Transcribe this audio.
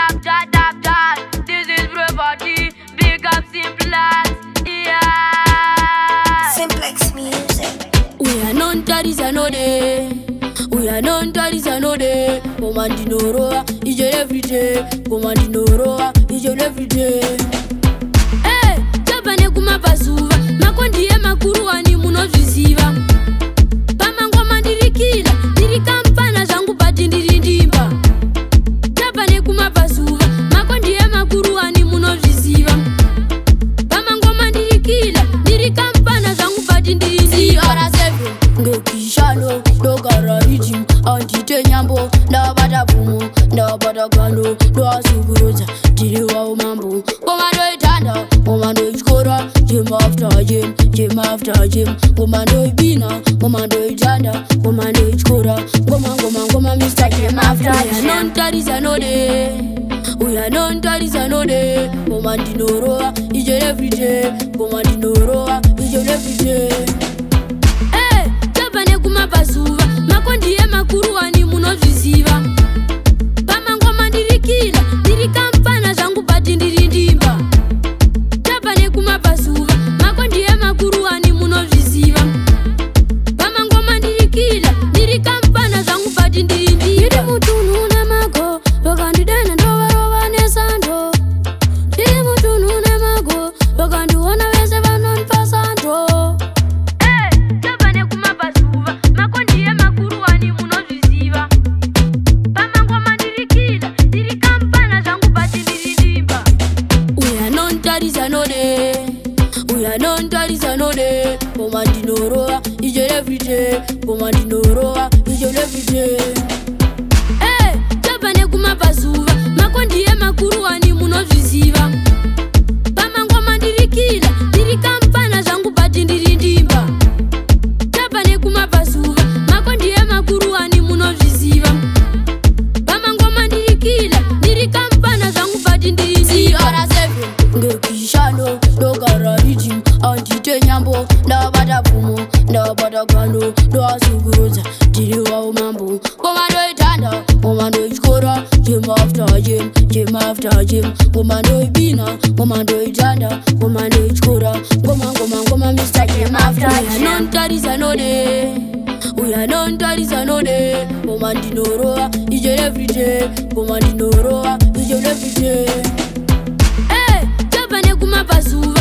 This is property, big up Simplex, yeah. Simplex music. We are non daddies and no day. We are non daddies and no day. Comandinoroa, each and every day. Comandinoroa, each and every day. Hey, Japane kuma pasuva. Makondi e makuru ani munozviziva. Pamango mandirikila, dirikampana zangu pati ndirindimba. Japane kuma pasuva. Makondi e makuru ani munozviziva. Pamango mandirikila, dirikampana zangu pati ndirindimba. Ngekishalo, dogara rijim, antite nyambo, ndabata fumo, ndabata gano, doasuguroza, diriwa umambo. Komando itanda, komando ichkora, gym after gym, gym after gym. Komando ibina, komando itanda, komando ichkora, goma Mr. Gym after gym. We are non daddies and no day. We are non daddies and no day. Komandinoroa, each and every day. Komandinoroa, each and every day. Pasuva, makondi e makuru ani munozviziva. Pamango mandirikila, dirikampana zangu pati ndirindimba. Japane kuma pasuva, makondi e makuru ani munozviziva. Pamango mandirikila, dirikampana zangu pati ndirindimba. Yidi mutunu na mago, lokandidana ndovarova nesando. Yidi mutunu na mago, lokandiona vese vanon pasando. We are non daddies and no day. Komandinoroa, each and every day. Komandinoroa, each and every day. Hey, Japane kuma pasuva. Makondi e makuru ani munozviziva. Pamango mandirikila, dirikampana zangu pati ndirindimba. Japane kuma pasuva. Makondi e makuru ani munozviziva. Pamango mandirikila, dirikampana zangu pati ndirindimba. Ngekishalo, dogara rijim, antite nyambo, ndabata fumo, ndabata gano, doasuguroza, diriwa umambo. Komando itanda, komando ichkora, gym after gym, gym after gym. Komando ibina, komando itanda, komando ichkora, goma Mr. Gym after gym. We are non daddies and no day. We are non daddies and no day. Komandinoroa, each and every day. Komandinoroa, each and every day. Pasuva